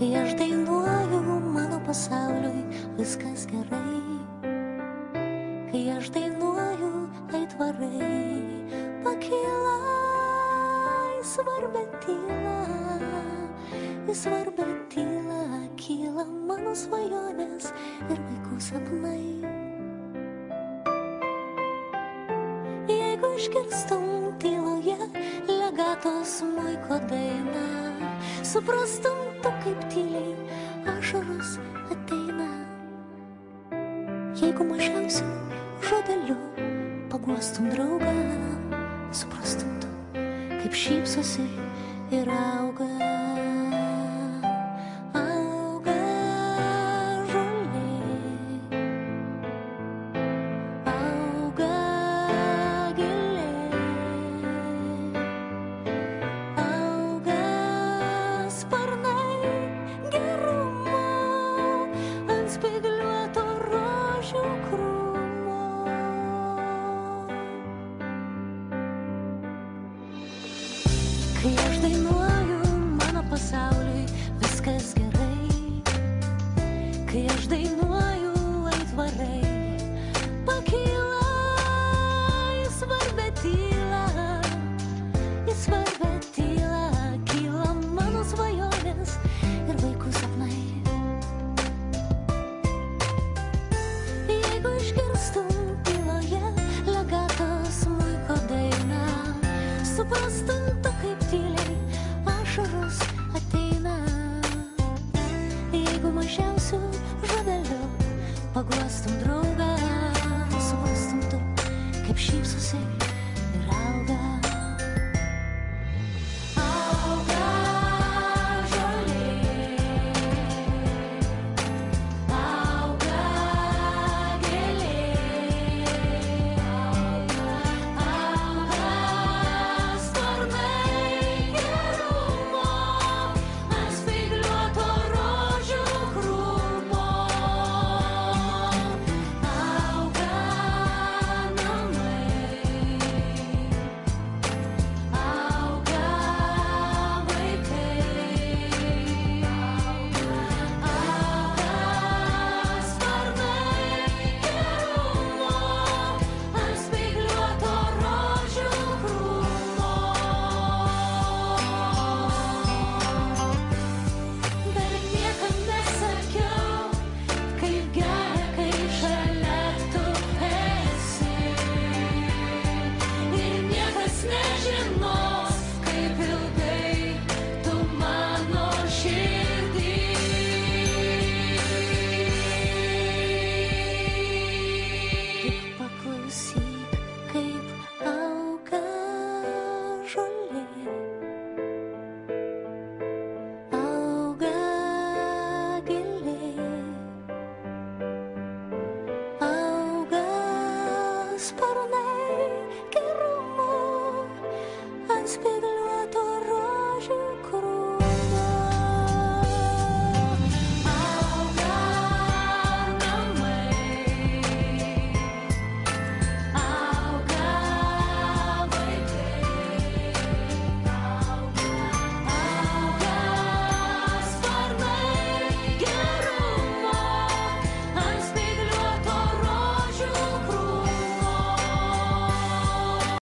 Kai aš dainuoju, mano pasauliui viskas gerai. Kai aš dainuoju, aitvarai pakyla į svarbę tylą, į svarbę tylą kyla mano svajonės ir vaikų sapnai. Jeigu išgirstum tyloje legato smuiko dainą, suprastum tu, kaip tyliai ašaros ateina. Jeigu mažiausiu žodeliu paguostum draugą, suprastum tu, kaip šypsosi ir auga. Auga žolė, auga gėlė, auga sparnai gerumo ant spygliuoto rožių krūmo. Kai aš dainuoju, mano pasauliui viskas gerai. Kai aš dainuoju, aitvarai pakyla į svarbę tylą, į svarbę tylą kyla mano svajonės ir vaikų sapnai. Jeigu išgirstum tyloje legato smuiko dainą, suprastum tu, kaip tyliai ašaros ateina. Jeigu mažiausiu žodeliu paguostum draugą, suprastum tu, kaip šypsosi